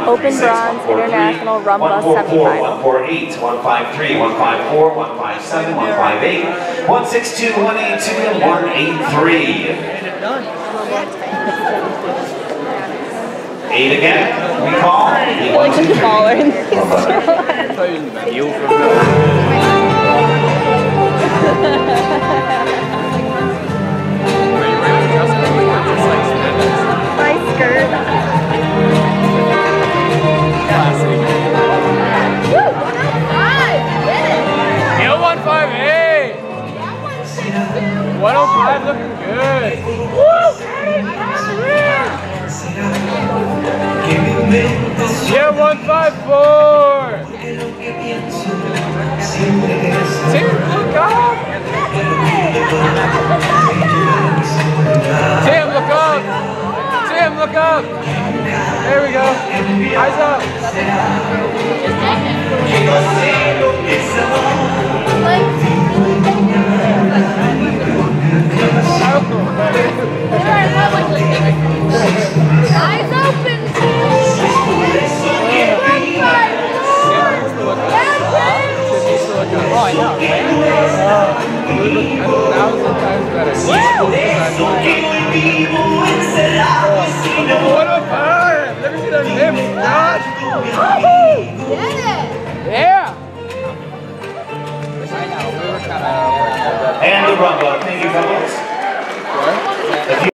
Open Bronze International Rumba Semifinal. 148, 153, 154, 157, 158, 162, 182, and 183. 8 again. We call the 1, 2, My skirt. Yo, 158. 105 looking good. Yeah, 154. Tim, look up. Tim, look up. Tim, look up. There we go. Eyes up. Eyes open. Oh, I know, right? 1,000 times better. 105! Let me see those hips, Josh! Get it. Yeah! and the rumba. Thank you, fellas.